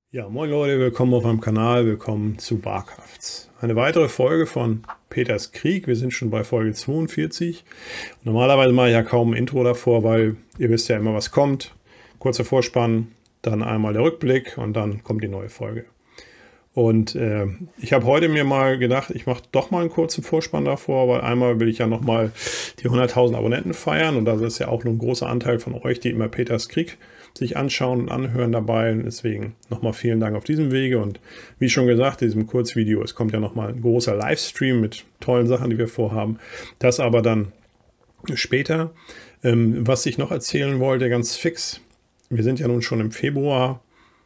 Ja, moin Leute, willkommen auf meinem Kanal, willkommen zu Barkrafts. Eine weitere Folge von Peters Krieg. Wir sind schon bei Folge 42. Normalerweise mache ich ja kaum ein Intro davor, weil ihr wisst ja immer, was kommt. Kurzer Vorspann, dann einmal der Rückblick und dann kommt die neue Folge. Und ich habe heute mir mal gedacht, ich mache doch mal einen kurzen Vorspann davor, weil einmal will ich ja nochmal die 100.000 Abonnenten feiern und das ist ja auch nur ein großer Anteil von euch, die immer Peters Krieg sich anschauen und anhören dabei. Und deswegen nochmal vielen Dank auf diesem Wege und wie schon gesagt, in diesem Kurzvideo, es kommt ja nochmal ein großer Livestream mit tollen Sachen, die wir vorhaben. Das aber dann später. Was ich noch erzählen wollte, ganz fix, wir sind ja nun schon im Februar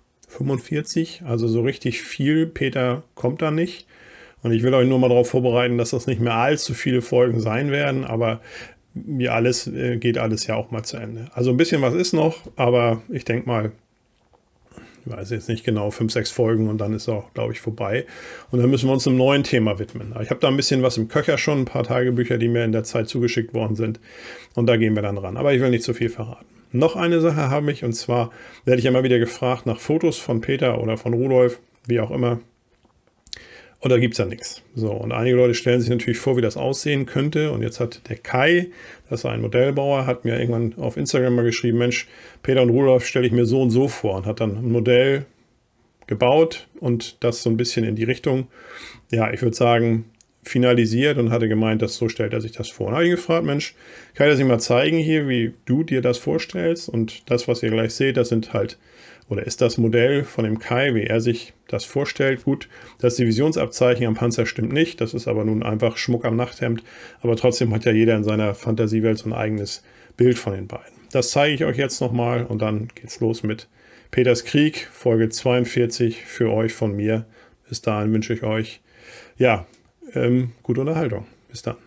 45, also so richtig viel Peter kommt da nicht. Und ich will euch nur mal darauf vorbereiten, dass das nicht mehr allzu viele Folgen sein werden, aber wie alles geht alles ja auch mal zu Ende. Also ein bisschen was ist noch, aber ich denke mal, ich weiß jetzt nicht genau, 5, 6 Folgen und dann ist auch, glaube ich, vorbei. Und dann müssen wir uns einem neuen Thema widmen. Ich habe da ein bisschen was im Köcher schon, ein paar Tagebücher, die mir in der Zeit zugeschickt worden sind. Und da gehen wir dann ran. Aber ich will nicht zu viel verraten. Noch eine Sache habe ich, und zwar werde ich immer wieder gefragt nach Fotos von Peter oder von Rudolf, wie auch immer. Und da gibt es ja nichts. So, und einige Leute stellen sich natürlich vor, wie das aussehen könnte. Und jetzt hat der Kai, das ist ein Modellbauer, hat mir irgendwann auf Instagram mal geschrieben, Mensch, Peter und Rudolf stelle ich mir so und so vor. Und hat dann ein Modell gebaut und das so ein bisschen in die Richtung, ja, ich würde sagen, finalisiert und hatte gemeint, dass so stellt er sich das vor. Und habe ich gefragt, Mensch, kann ich das nicht mal zeigen hier, wie du dir das vorstellst? Und das, was ihr gleich seht, das sind halt, oder ist das Modell von dem Kai, wie er sich das vorstellt. Gut, das Divisionsabzeichen am Panzer stimmt nicht, das ist aber nun einfach Schmuck am Nachthemd, aber trotzdem hat ja jeder in seiner Fantasiewelt so ein eigenes Bild von den beiden. Das zeige ich euch jetzt nochmal und dann geht's los mit Peters Krieg, Folge 42 für euch von mir. Bis dahin wünsche ich euch, ja, gute Unterhaltung. Bis dann.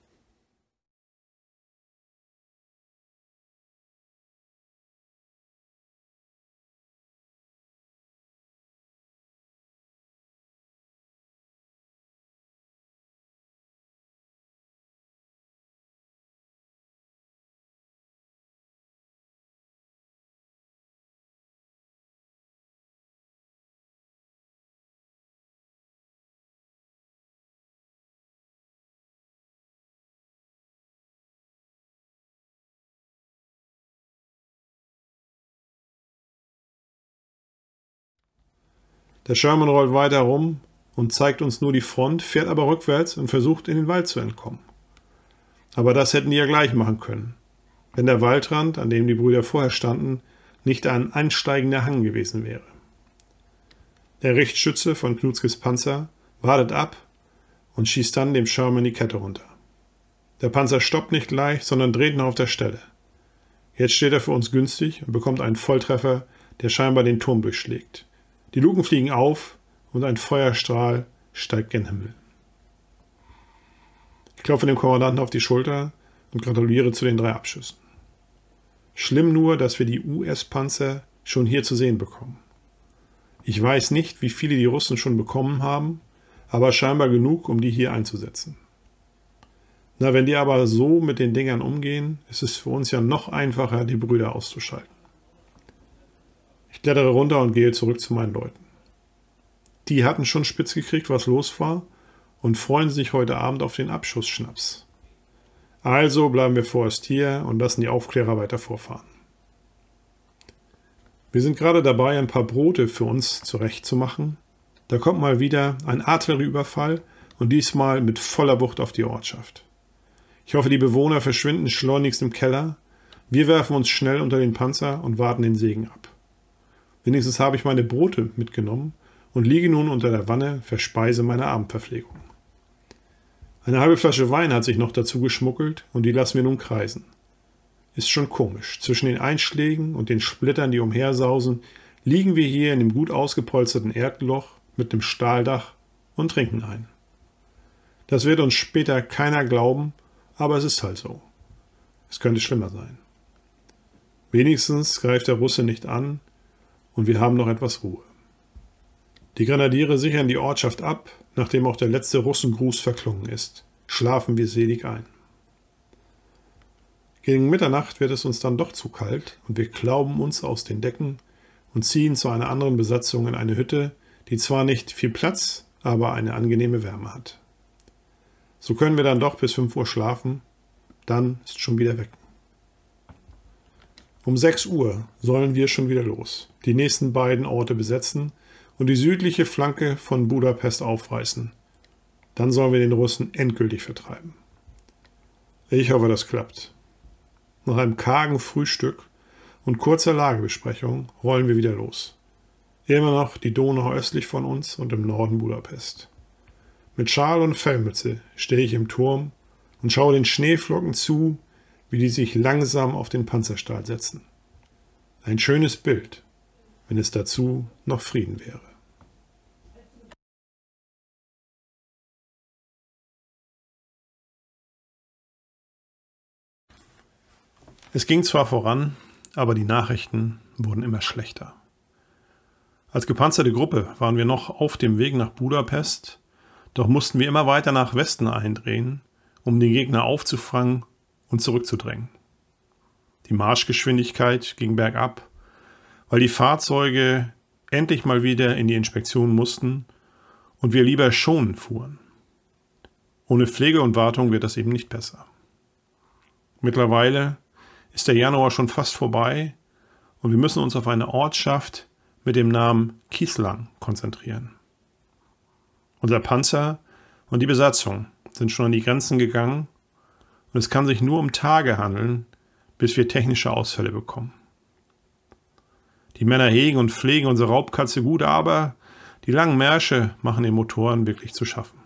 Der Sherman rollt weiter rum und zeigt uns nur die Front, fährt aber rückwärts und versucht in den Wald zu entkommen. Aber das hätten die ja gleich machen können, wenn der Waldrand, an dem die Brüder vorher standen, nicht ein ansteigender Hang gewesen wäre. Der Richtschütze von Knutskis Panzer wartet ab und schießt dann dem Sherman die Kette runter. Der Panzer stoppt nicht gleich, sondern dreht noch auf der Stelle. Jetzt steht er für uns günstig und bekommt einen Volltreffer, der scheinbar den Turm durchschlägt. Die Luken fliegen auf und ein Feuerstrahl steigt gen Himmel. Ich klopfe dem Kommandanten auf die Schulter und gratuliere zu den 3 Abschüssen. Schlimm nur, dass wir die US-Panzer schon hier zu sehen bekommen. Ich weiß nicht, wie viele die Russen schon bekommen haben, aber scheinbar genug, um die hier einzusetzen. Na, wenn die aber so mit den Dingern umgehen, ist es für uns ja noch einfacher, die Brüder auszuschalten. Ich klettere runter und gehe zurück zu meinen Leuten. Die hatten schon spitz gekriegt, was los war, und freuen sich heute Abend auf den Abschussschnaps. Also bleiben wir vorerst hier und lassen die Aufklärer weiter vorfahren. Wir sind gerade dabei, ein paar Brote für uns zurechtzumachen. Da kommt mal wieder ein Artillerieüberfall und diesmal mit voller Wucht auf die Ortschaft. Ich hoffe, die Bewohner verschwinden schleunigst im Keller. Wir werfen uns schnell unter den Panzer und warten den Segen ab. Wenigstens habe ich meine Brote mitgenommen und liege nun unter der Wanne, verspeise meine Abendverpflegung. Eine halbe Flasche Wein hat sich noch dazu geschmuggelt und die lassen wir nun kreisen. Ist schon komisch. Zwischen den Einschlägen und den Splittern, die umhersausen, liegen wir hier in dem gut ausgepolsterten Erdloch mit dem Stahldach und trinken ein. Das wird uns später keiner glauben, aber es ist halt so. Es könnte schlimmer sein. Wenigstens greift der Russe nicht an und wir haben noch etwas Ruhe. Die Grenadiere sichern die Ortschaft ab, nachdem auch der letzte Russengruß verklungen ist. Schlafen wir selig ein. Gegen Mitternacht wird es uns dann doch zu kalt und wir klauben uns aus den Decken und ziehen zu einer anderen Besatzung in eine Hütte, die zwar nicht viel Platz, aber eine angenehme Wärme hat. So können wir dann doch bis 5 Uhr schlafen, dann ist schon wieder weg. Um 6 Uhr sollen wir schon wieder los, die nächsten beiden Orte besetzen und die südliche Flanke von Budapest aufreißen. Dann sollen wir den Russen endgültig vertreiben. Ich hoffe, das klappt. Nach einem kargen Frühstück und kurzer Lagebesprechung rollen wir wieder los. Immer noch die Donau östlich von uns und im Norden Budapest. Mit Schal und Fellmütze stehe ich im Turm und schaue den Schneeflocken zu, wie die sich langsam auf den Panzerstahl setzen. Ein schönes Bild, wenn es dazu noch Frieden wäre. Es ging zwar voran, aber die Nachrichten wurden immer schlechter. Als gepanzerte Gruppe waren wir noch auf dem Weg nach Budapest, doch mussten wir immer weiter nach Westen eindrehen, um den Gegner aufzufangen und zurückzudrängen. Die Marschgeschwindigkeit ging bergab, weil die Fahrzeuge endlich mal wieder in die Inspektion mussten und wir lieber schonend fuhren. Ohne Pflege und Wartung wird das eben nicht besser. Mittlerweile ist der Januar schon fast vorbei und wir müssen uns auf eine Ortschaft mit dem Namen Kießlang konzentrieren. Unser Panzer und die Besatzung sind schon an die Grenzen gegangen und es kann sich nur um Tage handeln, bis wir technische Ausfälle bekommen. Die Männer hegen und pflegen unsere Raubkatze gut, aber die langen Märsche machen den Motoren wirklich zu schaffen.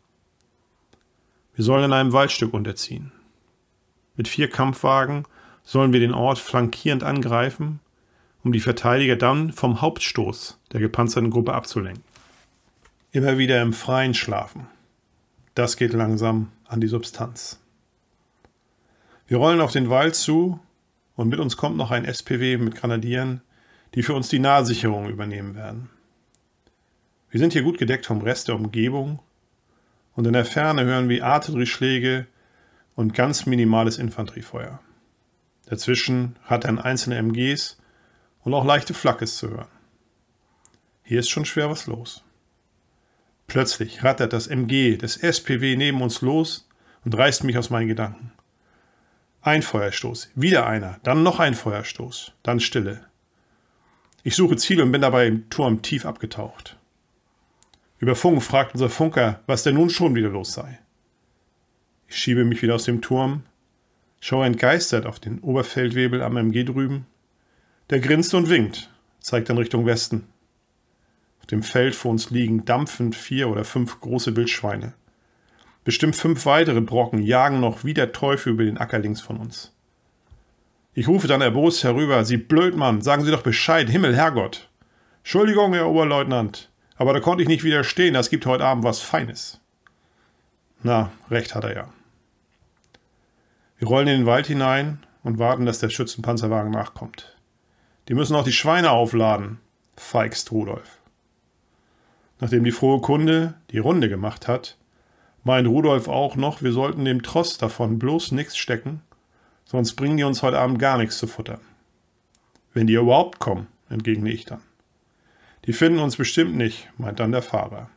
Wir sollen in einem Waldstück unterziehen. Mit 4 Kampfwagen sollen wir den Ort flankierend angreifen, um die Verteidiger dann vom Hauptstoß der gepanzerten Gruppe abzulenken. Immer wieder im Freien schlafen. Das geht langsam an die Substanz. Wir rollen auf den Wald zu und mit uns kommt noch ein SPW mit Grenadieren, die für uns die Nahsicherung übernehmen werden. Wir sind hier gut gedeckt vom Rest der Umgebung und in der Ferne hören wir Artillerieschläge und ganz minimales Infanteriefeuer. Dazwischen rattern einzelne MGs und auch leichte Flakes zu hören. Hier ist schon schwer was los. Plötzlich rattert das MG des SPW neben uns los und reißt mich aus meinen Gedanken. Ein Feuerstoß, wieder einer, dann noch ein Feuerstoß, dann Stille. Ich suche Ziele und bin dabei im Turm tief abgetaucht. Über Funk fragt unser Funker, was denn nun schon wieder los sei. Ich schiebe mich wieder aus dem Turm, schaue entgeistert auf den Oberfeldwebel am MG drüben. Der grinst und winkt, zeigt dann Richtung Westen. Auf dem Feld vor uns liegen dampfend 4 oder 5 große Wildschweine. Bestimmt 5 weitere Brocken jagen noch wie der Teufel über den Acker links von uns. Ich rufe dann erbost herüber, Sie Blödmann, sagen Sie doch Bescheid, Himmel, Herrgott. Entschuldigung, Herr Oberleutnant, aber da konnte ich nicht widerstehen, das gibt heute Abend was Feines. Na, recht hat er ja. Wir rollen in den Wald hinein und warten, dass der Schützenpanzerwagen nachkommt. Die müssen auch die Schweine aufladen, feigst Rudolf. Nachdem die frohe Kunde die Runde gemacht hat, meint Rudolf auch noch, wir sollten dem Tross davon bloß nichts stecken, sonst bringen die uns heute Abend gar nichts zu futtern. Wenn die überhaupt kommen, entgegne ich dann. Die finden uns bestimmt nicht, meint dann der Fahrer.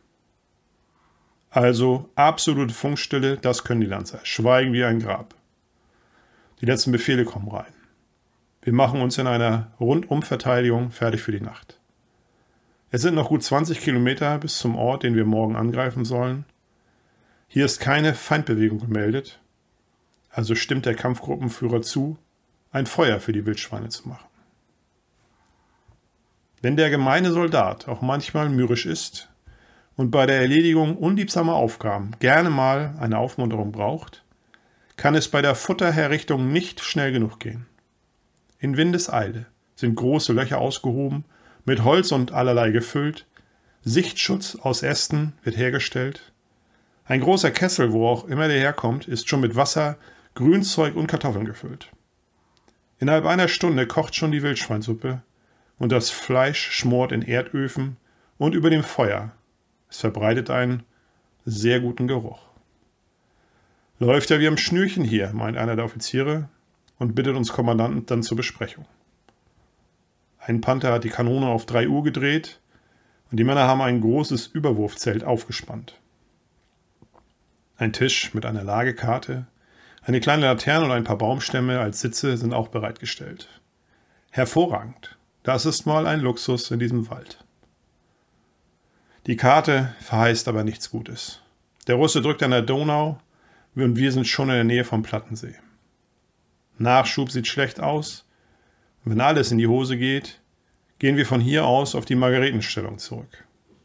Also absolute Funkstille, das können die Lanzer. Schweigen wie ein Grab. Die letzten Befehle kommen rein. Wir machen uns in einer Rundumverteidigung fertig für die Nacht. Es sind noch gut 20 Kilometer bis zum Ort, den wir morgen angreifen sollen. Hier ist keine Feindbewegung gemeldet, also stimmt der Kampfgruppenführer zu, ein Feuer für die Wildschweine zu machen. Wenn der gemeine Soldat auch manchmal mürrisch ist und bei der Erledigung unliebsamer Aufgaben gerne mal eine Aufmunterung braucht, kann es bei der Futterherrichtung nicht schnell genug gehen. In Windeseile sind große Löcher ausgehoben, mit Holz und allerlei gefüllt, Sichtschutz aus Ästen wird hergestellt. Ein großer Kessel, wo auch immer der herkommt, ist schon mit Wasser, Grünzeug und Kartoffeln gefüllt. Innerhalb einer Stunde kocht schon die Wildschweinsuppe und das Fleisch schmort in Erdöfen und über dem Feuer. Es verbreitet einen sehr guten Geruch. Läuft ja wie am Schnürchen hier, meint einer der Offiziere und bittet uns Kommandanten dann zur Besprechung. Ein Panther hat die Kanone auf 3 Uhr gedreht und die Männer haben ein großes Überwurfzelt aufgespannt. Ein Tisch mit einer Lagekarte, eine kleine Laterne und ein paar Baumstämme als Sitze sind auch bereitgestellt. Hervorragend. Das ist mal ein Luxus in diesem Wald. Die Karte verheißt aber nichts Gutes. Der Russe drückt an der Donau und wir sind schon in der Nähe vom Plattensee. Nachschub sieht schlecht aus. Und wenn alles in die Hose geht, gehen wir von hier aus auf die Margaretenstellung zurück.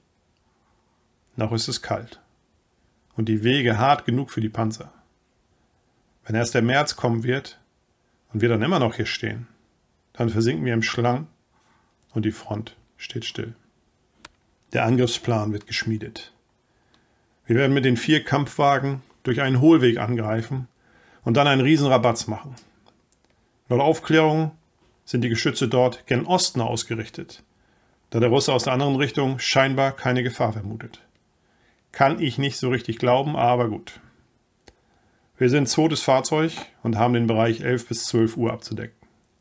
Noch ist es kalt und die Wege hart genug für die Panzer. Wenn erst der März kommen wird und wir dann immer noch hier stehen, dann versinken wir im Schlamm und die Front steht still. Der Angriffsplan wird geschmiedet. Wir werden mit den 4 Kampfwagen durch einen Hohlweg angreifen und dann einen Riesenrabatz machen. Laut Aufklärung sind die Geschütze dort gen Osten ausgerichtet, da der Russe aus der anderen Richtung scheinbar keine Gefahr vermutet. Kann ich nicht so richtig glauben, aber gut. Wir sind 2. Fahrzeug und haben den Bereich 11 bis 12 Uhr abzudecken.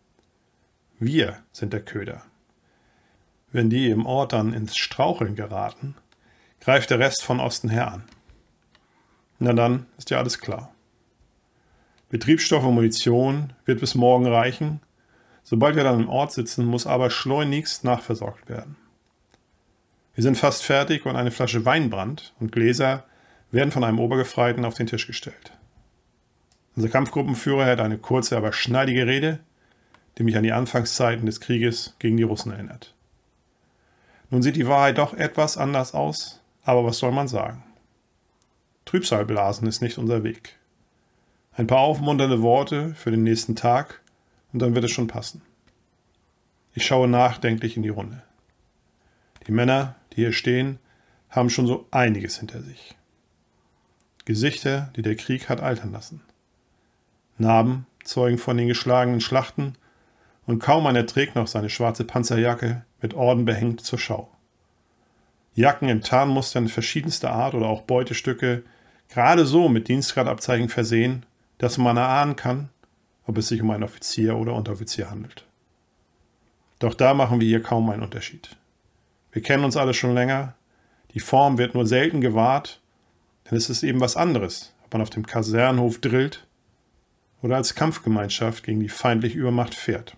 Wir sind der Köder. Wenn die im Ort dann ins Straucheln geraten, greift der Rest von Osten her an. Na dann ist ja alles klar. Betriebsstoff und Munition wird bis morgen reichen. Sobald wir dann im Ort sitzen, muss aber schleunigst nachversorgt werden. Wir sind fast fertig und eine Flasche Weinbrand und Gläser werden von einem Obergefreiten auf den Tisch gestellt. Unser Kampfgruppenführer hält eine kurze, aber schneidige Rede, die mich an die Anfangszeiten des Krieges gegen die Russen erinnert. Nun sieht die Wahrheit doch etwas anders aus, aber was soll man sagen? Trübsalblasen ist nicht unser Weg. Ein paar aufmunternde Worte für den nächsten Tag und dann wird es schon passen. Ich schaue nachdenklich in die Runde. Die Männer, die hier stehen, haben schon so einiges hinter sich. Gesichter, die der Krieg hat altern lassen. Narben zeugen von den geschlagenen Schlachten und kaum einer trägt noch seine schwarze Panzerjacke mit Orden behängt zur Schau. Jacken in Tarnmustern verschiedenster Art oder auch Beutestücke, gerade so mit Dienstgradabzeichen versehen, dass man erahnen kann, ob es sich um einen Offizier oder Unteroffizier handelt. Doch da machen wir hier kaum einen Unterschied. Wir kennen uns alle schon länger, die Form wird nur selten gewahrt, denn es ist eben was anderes, ob man auf dem Kasernenhof drillt oder als Kampfgemeinschaft gegen die feindliche Übermacht fährt.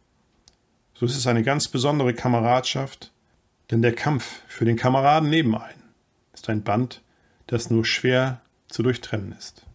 So ist es eine ganz besondere Kameradschaft, denn der Kampf für den Kameraden neben einen ist ein Band, das nur schwer zu durchtrennen ist.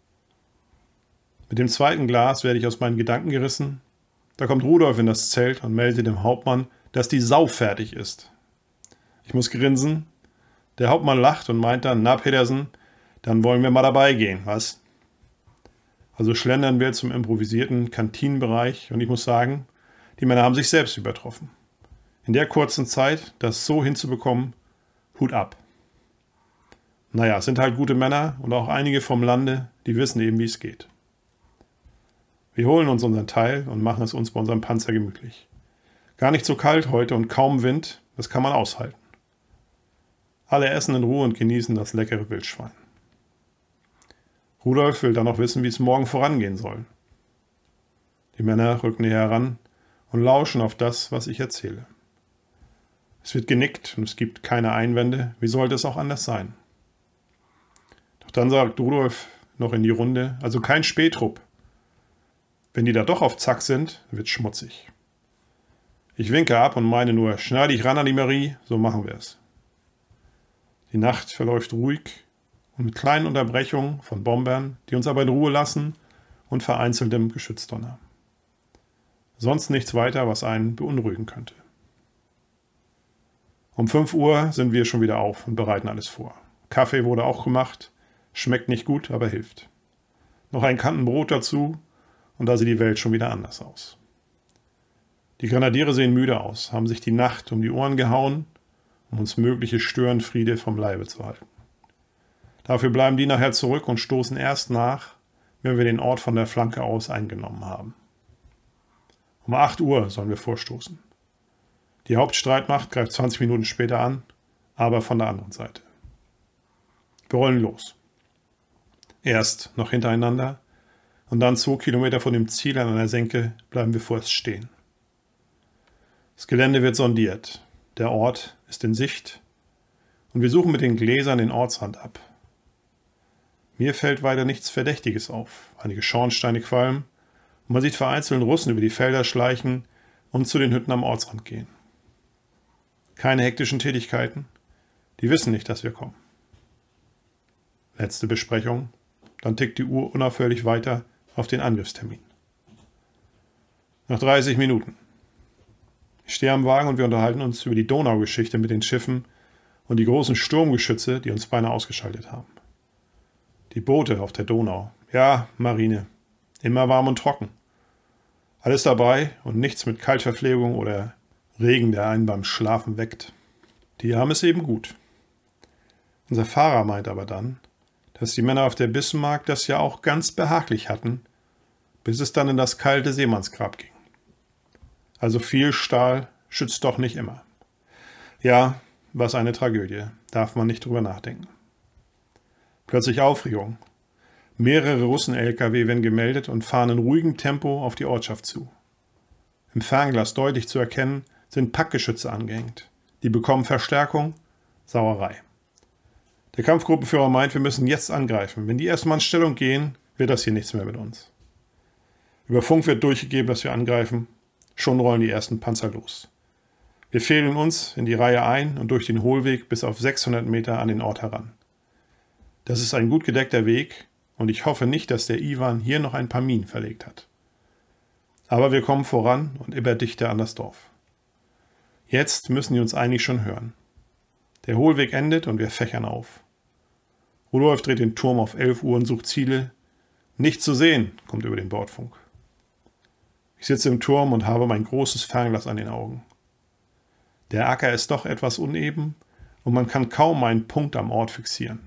Mit dem 2. Glas werde ich aus meinen Gedanken gerissen. Da kommt Rudolf in das Zelt und meldet dem Hauptmann, dass die Sau fertig ist. Ich muss grinsen. Der Hauptmann lacht und meint dann, na Petersen, dann wollen wir mal dabei gehen, was? Also schlendern wir zum improvisierten Kantinenbereich und ich muss sagen, die Männer haben sich selbst übertroffen. In der kurzen Zeit, das so hinzubekommen, Hut ab. Naja, es sind halt gute Männer und auch einige vom Lande, die wissen eben, wie es geht. Wir holen uns unseren Teil und machen es uns bei unserem Panzer gemütlich. Gar nicht so kalt heute und kaum Wind, das kann man aushalten. Alle essen in Ruhe und genießen das leckere Wildschwein. Rudolf will dann noch wissen, wie es morgen vorangehen soll. Die Männer rücken näher heran und lauschen auf das, was ich erzähle. Es wird genickt und es gibt keine Einwände. Wie sollte es auch anders sein? Doch dann sagt Rudolf noch in die Runde, also kein Spähtrupp. Wenn die da doch auf Zack sind, wird schmutzig. Ich winke ab und meine nur, schneide ich ran an die Marie, so machen wir es. Die Nacht verläuft ruhig und mit kleinen Unterbrechungen von Bombern, die uns aber in Ruhe lassen und vereinzeltem Geschützdonner. Sonst nichts weiter, was einen beunruhigen könnte. Um 5 Uhr sind wir schon wieder auf und bereiten alles vor. Kaffee wurde auch gemacht, schmeckt nicht gut, aber hilft. Noch ein Kantenbrot dazu und da sieht die Welt schon wieder anders aus. Die Grenadiere sehen müde aus, haben sich die Nacht um die Ohren gehauen, um uns mögliche Störenfriede vom Leibe zu halten. Dafür bleiben die nachher zurück und stoßen erst nach, wenn wir den Ort von der Flanke aus eingenommen haben. Um 8 Uhr sollen wir vorstoßen. Die Hauptstreitmacht greift 20 Minuten später an, aber von der anderen Seite. Wir rollen los. Erst noch hintereinander und dann 2 Kilometer von dem Ziel an einer Senke bleiben wir vorerst stehen. Das Gelände wird sondiert. Der Ort ist in Sicht und wir suchen mit den Gläsern den Ortsrand ab. Mir fällt weiter nichts Verdächtiges auf. Einige Schornsteine qualmen und man sieht vereinzelt Russen über die Felder schleichen und zu den Hütten am Ortsrand gehen. Keine hektischen Tätigkeiten. Die wissen nicht, dass wir kommen. Letzte Besprechung. Dann tickt die Uhr unaufhörlich weiter auf den Angriffstermin. Nach 30 Minuten. Ich stehe am Wagen und wir unterhalten uns über die Donaugeschichte mit den Schiffen und die großen Sturmgeschütze, die uns beinahe ausgeschaltet haben. Die Boote auf der Donau. Ja, Marine. Immer warm und trocken. Alles dabei und nichts mit Kaltverpflegung oder Regen, der einen beim Schlafen weckt. Die haben es eben gut. Unser Fahrer meint aber dann, dass die Männer auf der Bismarck das ja auch ganz behaglich hatten, bis es dann in das kalte Seemannsgrab ging. Also viel Stahl schützt doch nicht immer. Ja, was eine Tragödie, darf man nicht drüber nachdenken. Plötzlich Aufregung. Mehrere Russen-LKW werden gemeldet und fahren in ruhigem Tempo auf die Ortschaft zu. Im Fernglas deutlich zu erkennen, sind Packgeschütze angehängt. Die bekommen Verstärkung, Sauerei. Der Kampfgruppenführer meint, wir müssen jetzt angreifen. Wenn die erstmal in Stellung gehen, wird das hier nichts mehr mit uns. Über Funk wird durchgegeben, dass wir angreifen. Schon rollen die ersten Panzer los. Wir fehlen uns in die Reihe ein und durch den Hohlweg bis auf 600 Meter an den Ort heran. Das ist ein gut gedeckter Weg und ich hoffe nicht, dass der Iwan hier noch ein paar Minen verlegt hat. Aber wir kommen voran und immer dichter an das Dorf. Jetzt müssen die uns eigentlich schon hören. Der Hohlweg endet und wir fächern auf. Rudolf dreht den Turm auf 11 Uhr und sucht Ziele. Nicht zu sehen, kommt über den Bordfunk. Ich sitze im Turm und habe mein großes Fernglas an den Augen. Der Acker ist doch etwas uneben und man kann kaum einen Punkt am Ort fixieren.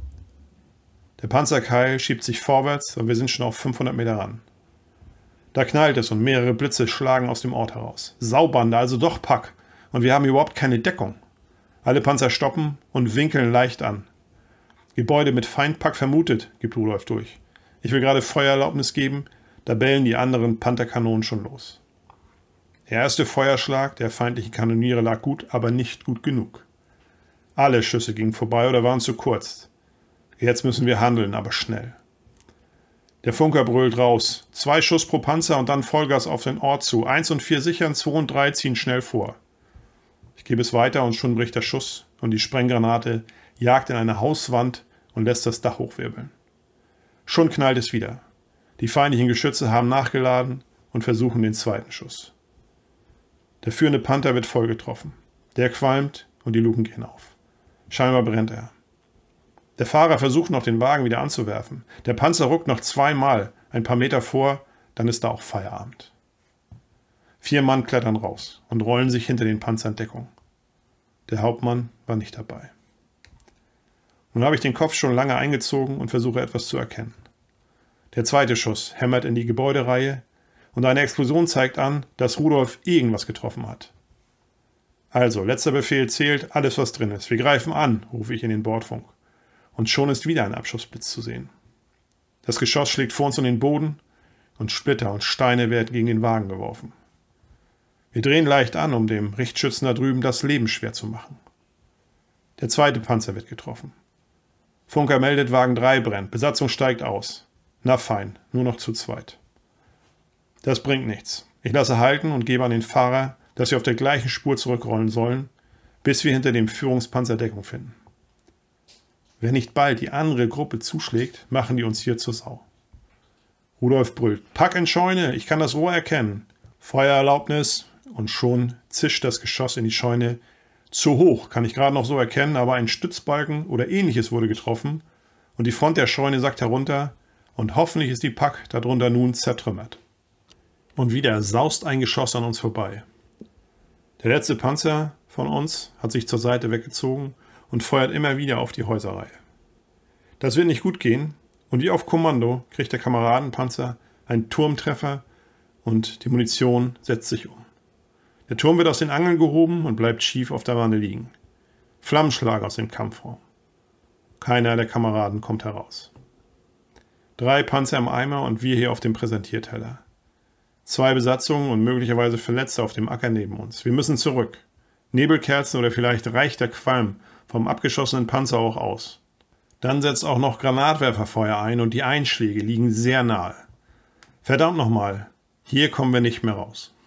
Der Panzerkeil schiebt sich vorwärts und wir sind schon auf 500 Meter ran. Da knallt es und mehrere Blitze schlagen aus dem Ort heraus. Saubande, also doch Pack. Und wir haben überhaupt keine Deckung. Alle Panzer stoppen und winkeln leicht an. Gebäude mit Feindpack vermutet, gibt Rudolf durch. Ich will gerade Feuererlaubnis geben, da bellen die anderen Pantherkanonen schon los. Der erste Feuerschlag der feindlichen Kanoniere lag gut, aber nicht gut genug. Alle Schüsse gingen vorbei oder waren zu kurz. Jetzt müssen wir handeln, aber schnell. Der Funker brüllt raus. 2 Schuss pro Panzer und dann Vollgas auf den Ort zu. 1 und 4 sichern, 2 und 3 ziehen schnell vor. Ich gebe es weiter und schon bricht der Schuss und die Sprenggranate jagt in eine Hauswand und lässt das Dach hochwirbeln. Schon knallt es wieder. Die feindlichen Geschütze haben nachgeladen und versuchen den zweiten Schuss. Der führende Panther wird voll getroffen. Der qualmt und die Luken gehen auf. Scheinbar brennt er. Der Fahrer versucht noch, den Wagen wieder anzuwerfen. Der Panzer ruckt noch 2-mal, ein paar Meter vor, dann ist da auch Feierabend. 4 Mann klettern raus und rollen sich hinter den Panzer in Deckung. Der Hauptmann war nicht dabei. Nun habe ich den Kopf schon lange eingezogen und versuche etwas zu erkennen. Der zweite Schuss hämmert in die Gebäudereihe und eine Explosion zeigt an, dass Rudolf irgendwas getroffen hat. Also, letzter Befehl zählt, alles was drin ist. Wir greifen an, rufe ich in den Bordfunk. Und schon ist wieder ein Abschussblitz zu sehen. Das Geschoss schlägt vor uns in den Boden und Splitter und Steine werden gegen den Wagen geworfen. Wir drehen leicht an, um dem Richtschützen da drüben das Leben schwer zu machen. Der zweite Panzer wird getroffen. Funker meldet, Wagen 3 brennt, Besatzung steigt aus. Na fein, nur noch zu zweit. Das bringt nichts. Ich lasse halten und gebe an den Fahrer, dass wir auf der gleichen Spur zurückrollen sollen, bis wir hinter dem Führungspanzer Deckung finden. Wenn nicht bald die andere Gruppe zuschlägt, machen die uns hier zur Sau. Rudolf brüllt, Pack in Scheune, ich kann das Rohr erkennen. Feuererlaubnis und schon zischt das Geschoss in die Scheune. Zu hoch, kann ich gerade noch so erkennen, aber ein Stützbalken oder ähnliches wurde getroffen und die Front der Scheune sackt herunter und hoffentlich ist die Pack darunter nun zertrümmert. Und wieder saust ein Geschoss an uns vorbei. Der letzte Panzer von uns hat sich zur Seite weggezogen und feuert immer wieder auf die Häuserreihe. Das wird nicht gut gehen und wie auf Kommando kriegt der Kameradenpanzer einen Turmtreffer und die Munition setzt sich um. Der Turm wird aus den Angeln gehoben und bleibt schief auf der Wanne liegen. Flammenschlag aus dem Kampfraum. Keiner der Kameraden kommt heraus. 3 Panzer im Eimer und wir hier auf dem Präsentierteller. 2 Besatzungen und möglicherweise Verletzte auf dem Acker neben uns. Wir müssen zurück. Nebelkerzen oder vielleicht reicht der Qualm vom abgeschossenen Panzer auch aus. Dann setzt auch noch Granatwerferfeuer ein und die Einschläge liegen sehr nahe. Verdammt nochmal, hier kommen wir nicht mehr raus.